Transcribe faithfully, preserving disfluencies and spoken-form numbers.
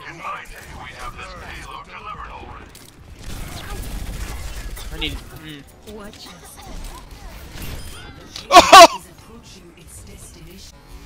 In my day, we have this payload delivered already. I need. Mm. Watch us. Oh! Is approaching its destination.